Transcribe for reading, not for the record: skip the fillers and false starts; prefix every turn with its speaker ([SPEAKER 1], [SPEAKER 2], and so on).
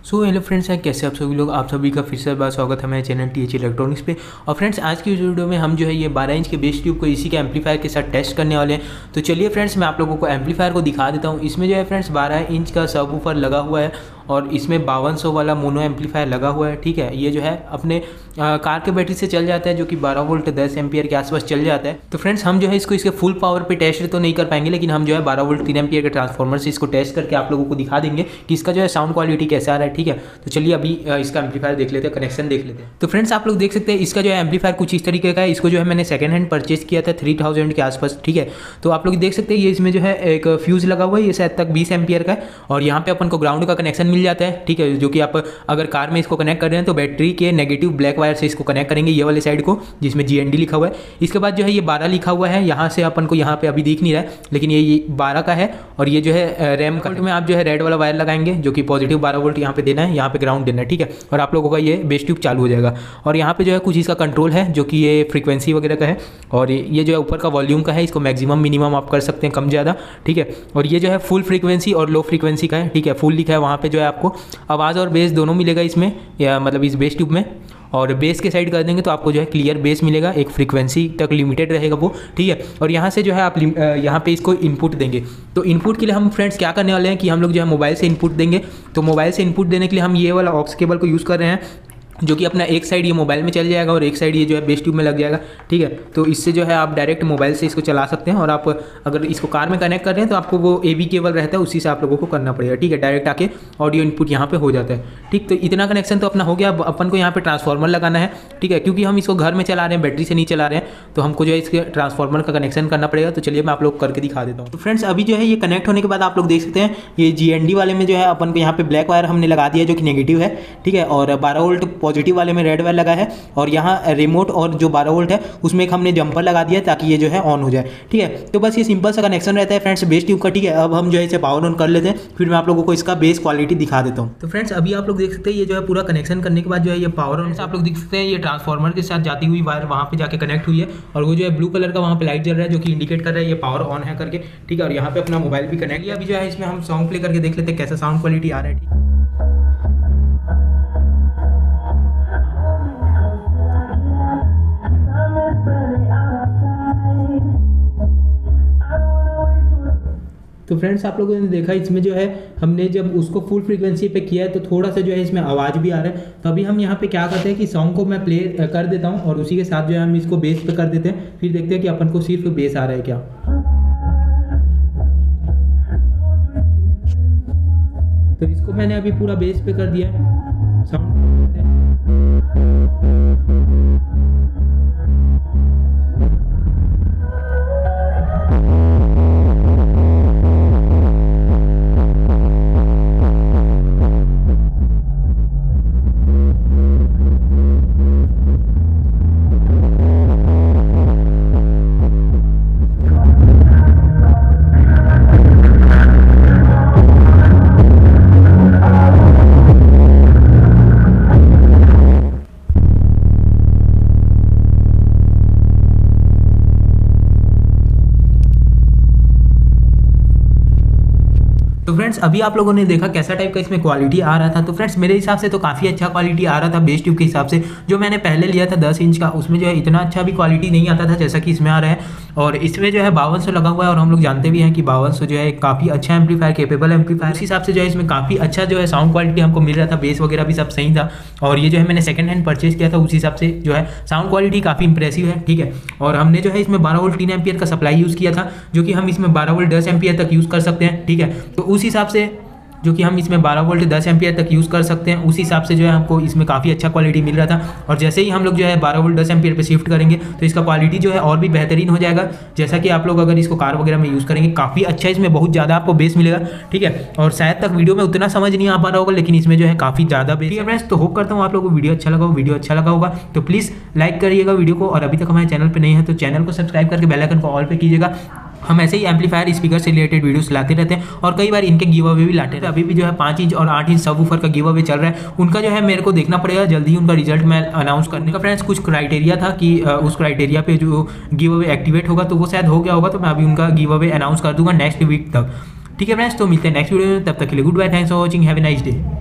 [SPEAKER 1] So hello friends हैं कैसे आप सभी लोग। आप सभी का फिर से बार स्वागत है मेरे चैनल TH इलेक्ट्रॉनिक्स पे। और फ्रेंड्स आज की इस वीडियो में हम जो है ये 12 इंच के बेस ट्यूब को इसी के एम्पलीफायर के साथ टेस्ट करने वाले हैं। तो चलिए फ्रेंड्स मैं आप लोगों को एम्पलीफायर को दिखा देता हूँ। इसमें जो है फ्रेंड्स 12 इंच का सबवूफर लगा हुआ है और इसमें 5200 वाला मोनो एम्पलीफायर लगा हुआ है। ठीक है, ये जो है अपने कार के बैटरी से चल जाता है जो कि 12 वोल्ट 10 एम्पियर के आसपास चल जाता है। तो फ्रेंड्स हम जो है इसको इसके फुल पावर पे टेस्ट तो नहीं कर पाएंगे, लेकिन हम जो है 12 वोल्ट 3 एम्पियर के ट्रांसफार्मर से इसको टेस्ट करके आप लोगों को दिखा देंगे कि इसका जो है साउंड क्वालिटी कैसा आ रहा है। ठीक है, तो चलिए अभी इसका एम्पलीफायर देख लेते हैं, कनेक्शन देख लेते हैं। तो फ्रेंड्स आप लोग देख सकते हैं इसका जो है एम्पलीफायर कुछ इस तरीके का है। इसको जो है मैंने सेकंड हैंड परचेज किया था 3000 के आसपास। ठीक है, तो आप लोग देख सकते हैं ये इसमें जो है एक फ्यूज़ लगा हुआ है, ये शायद तक 20 एम्पियर का है और यहाँ पे अपन को ग्राउंड का कनेक्शन मिल जाता है। ठीक है, जो कि आप अगर कार में इसको कनेक्ट कर रहे हैं तो बैटरी के नेगेटिव ब्लैक वायर से इसको कनेक्ट करेंगे, ये वाले साइड को जिसमें GND लिखा हुआ है। इसके बाद जो है ये 12 लिखा हुआ है, यहाँ से अपन को यहाँ पे अभी दिख नहीं रहा है, लेकिन ये 12 का है और ये जो है रैम का में आप जो है रेड वाला वायर लगाएंगे जो कि पॉजिटिव 12 वोल्ट यहाँ पे देना है, यहाँ पे ग्राउंड देना है। ठीक है, और आप लोगों का ये बेस ट्यूब चालू हो जाएगा और यहाँ पे जो है कुछ इसका कंट्रोल है जो कि ये फ्रीक्वेंसी वगैरह का है और ये जो है ऊपर का वॉल्यूम का है, इसको मैक्सिमम मिनिमम आप कर सकते हैं, कम ज़्यादा। ठीक है, और ये जो है फुल फ्रीक्वेंसी और लो फ्रीक्वेंसी का है। ठीक है, फुल लिखा है वहाँ पे जो है आपको आवाज़ और बेस दोनों मिलेगा इसमें, या मतलब इस बेस ट्यूब में। और बेस के साइड कर देंगे तो आपको जो है क्लियर बेस मिलेगा, एक फ्रीक्वेंसी तक लिमिटेड रहेगा वो। ठीक है, और यहाँ से जो है आप यहाँ पे इसको इनपुट देंगे। तो इनपुट के लिए हम फ्रेंड्स क्या करने वाले हैं कि हम लोग जो है मोबाइल से इनपुट देंगे। तो मोबाइल से इनपुट देने के लिए हम ये वाला ऑक्स केबल को यूज़ कर रहे हैं जो कि अपना एक साइड ये मोबाइल में चल जाएगा और एक साइड ये जो है बेस ट्यूब में लग जाएगा। ठीक है, तो इससे जो है आप डायरेक्ट मोबाइल से इसको चला सकते हैं और आप अगर इसको कार में कनेक्ट कर रहे हैं तो आपको वो AV केबल रहता है, उसी से आप लोगों को करना पड़ेगा। ठीक है, डायरेक्ट आके ऑडियो इनपुट यहाँ पे हो जाता है। ठीक, तो इतना कनेक्शन तो अपना हो गया। अब अपन को यहाँ पे ट्रांसफार्मर लगाना है। ठीक है, क्योंकि हम इसको घर में चला रहे हैं, बैटरी से नहीं चला रहे हैं, तो हमको जो है इसके ट्रांसफार्मर का कनेक्शन करना पड़ेगा। तो चलिए मैं आप लोग करके दिखा देता हूँ। तो फ्रेंड्स अभी जो है ये कनेक्ट होने के बाद आप लोग देख सकते हैं ये GND वाले में जो है अपन को यहाँ पे ब्लैक वायर हमने लगा दिया जो कि नेगेटिव है। ठीक है, और 12 वोल्ट पॉजिटिव वाले में रेड वायर लगा है और यहाँ रिमोट और जो 12 वोल्ट है उसमें एक हमने जंपर लगा दिया ताकि ये जो है ऑन हो जाए। ठीक है, तो बस ये सिंपल सा कनेक्शन रहता है फ्रेंड्स बेस ट्यूब का। ठीक है, अब हम जो है इसे पावर ऑन कर लेते हैं, फिर मैं आप लोगों को इसका बेस क्वालिटी दिखा देता हूँ। तो फ्रेंड्स अभी आप लोग देख सकते हैं ये जो है पूरा कनेक्शन करने के बाद जो है ये पावर ऑन, आप लोग देख सकते हैं ये ट्रांसफार्मर के साथ जाती हुई वायर वहाँ पे जाके कनेक्ट हुई है और वो जो है ब्लू कलर का वहाँ पे लाइट जल रहा है जो कि इंडिकेट कर रहा है ये पावर ऑन है करके। ठीक है, और यहाँ पे अपना मोबाइल भी कनेक्ट किया। अभी जो है इसमें हम सॉन्ग प्ले करके देख लेते हैं कैसा साउंड क्वालिटी आ रहा है। ठीक है, तो फ्रेंड्स आप लोगों ने देखा इसमें जो है हमने जब उसको फुल फ्रीक्वेंसी पे किया है तो थोड़ा सा जो है इसमें आवाज़ भी आ रहा है। तो अभी हम यहाँ पे क्या करते हैं कि सॉन्ग को मैं प्ले कर देता हूँ और उसी के साथ जो है हम इसको बेस पे कर देते हैं, फिर देखते हैं कि अपन को सिर्फ बेस आ रहा है क्या। तो इसको मैंने अभी पूरा बेस पे कर दिया है साउंड। तो फ्रेंड्स अभी आप लोगों ने देखा कैसा टाइप का इसमें क्वालिटी आ रहा था। तो फ्रेंड्स मेरे हिसाब से तो काफ़ी अच्छा क्वालिटी आ रहा था बेस ट्यूब के हिसाब से। जो मैंने पहले लिया था 10 इंच का उसमें जो है इतना अच्छा भी क्वालिटी नहीं आता था जैसा कि इसमें आ रहा है। और इसमें जो है 5200 लगा हुआ है और हम लोग जानते भी हैं कि 5200 जो है काफ़ी अच्छा एम्पलीफायर, केपेबल एम्पलीफायर, उस हिसाब से जो है इसमें काफ़ी अच्छा जो है साउंड क्वालिटी हमको मिल रहा था, बेस वगैरह भी सब सही था। और ये जो है मैंने सेकंड हैंड परचेज किया था, उस हिसाब से जो है साउंड क्वालिटी काफ़ी इंप्रेसिव है। ठीक है, और हमने जो है इसमें 12 वोल्ट 3 एम्पियर का सप्लाई यूज़ किया था जो कि हम इसमें 12 वोल्ट 10 एम्पियर तक यूज़ कर सकते हैं। ठीक है, तो उस हिसाब से जो कि हम इसमें 12 वोल्ट 10 एम्पियर तक यूज़ कर सकते हैं, उस हिसाब से जो है हमको इसमें काफ़ी अच्छा क्वालिटी मिल रहा था। और जैसे ही हम लोग जो है 12 वोल्ट 10 एम्पियर पे शिफ्ट करेंगे तो इसका क्वालिटी जो है और भी बेहतरीन हो जाएगा। जैसा कि आप लोग अगर इसको कार वगैरह में यूज़ करेंगे काफ़ी अच्छा इसमें बहुत ज़्यादा आपको बेस मिलेगा। ठीक है, और शायद तक वीडियो में उतना समझ नहीं आ पा रहा होगा, लेकिन इसमें जो है काफ़ी ज़्यादा बेस है फ्रेंड्स। तो होप करता हूँ आप लोगों को वीडियो अच्छा लगा होगा। तो प्लीज़ लाइक करिएगा वीडियो को और अभी तक हमारे चैनल पर नहीं है तो चैनल को सब्सक्राइब करके बेल आइकन को ऑल पे कीजिएगा। हम ऐसे ही एम्पलीफायर स्पीकर से रिलेटेड वीडियोस लाते रहते हैं और कई बार इनके गिव अवे भी लाते हैं। अभी भी जो है 5 इंच और 8 इंच सबवूफर का गिव अवे चल रहा है, उनका जो है मेरे को देखना पड़ेगा जल्दी ही उनका रिजल्ट मैं अनाउंस करने का। फ्रेंड्स कुछ क्राइटेरिया था कि उस क्राइटेरिया पे जो गिव अवे एक्टिवेट होगा तो वो शायद हो गया होगा, तो मैं अभी उनका गिव अवे अनाउंस कर दूंगा नेक्स्ट वीक तक। ठीक है फ्रेंड्स, तो मिलते हैं नेक्स्ट वीडियो में, तब तक के लिए good bye, thanks for watching, have a nice day.